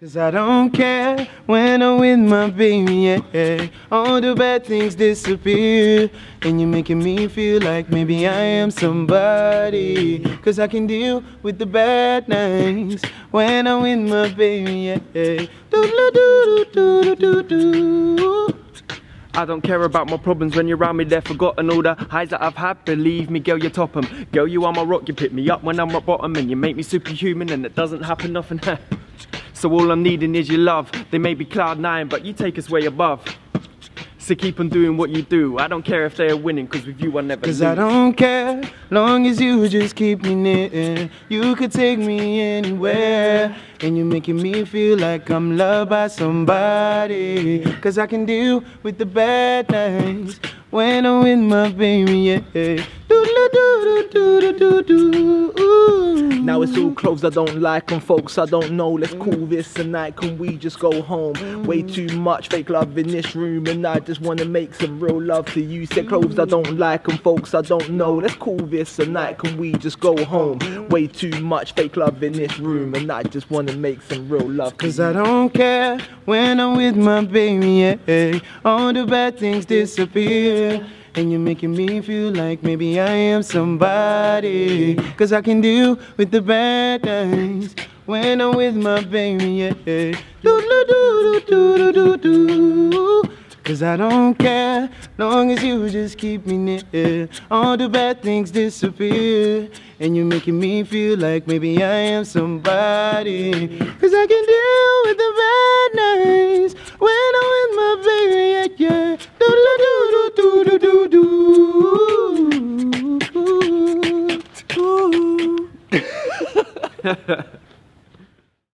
'Cause I don't care when I'm with my baby, yeah. All the bad things disappear, and you're making me feel like maybe I am somebody. 'Cause I can deal with the bad nights when I'm with my baby, yeah. Do-do-do-do-do-do-do. I don't care about my problems when you're around me, they're forgotten. All the highs that I've had, believe me, girl, you top 'em. Girl, you are my rock, you pick me up when I'm rock bottom, and you make me superhuman, and it doesn't happen often. So all I'm needing is your love. They may be cloud9, but you take us way above. So keep on doing what you do. I don't care if they're winning, 'cause with you I never lose. 'Cause I don't care, long as you just keep me near. You could take me anywhere, and you're making me feel like I'm loved by somebody. 'Cause I can deal with the bad nights when I'm with my baby, yeah. Now it's all clothes I don't like and folks I don't know. Let's call this a night, can we just go home? Way too much fake love in this room, and I just wanna make some real love to you. Said clothes I don't like and folks I don't know. Let's call this a night, can we just go home? Way too much fake love in this room, and I just wanna make some real love to you. 'Cause I don't care when I'm with my baby, yeah. All the bad things disappear, and you're making me feel like maybe I am somebody. 'Cause I can deal with the bad times when I'm with my baby, yeah. Do-do-do-do-do-do-do. 'Cause I don't care, long as you just keep me near. All the bad things disappear, and you're making me feel like maybe I am somebody. 'Cause I can deal with the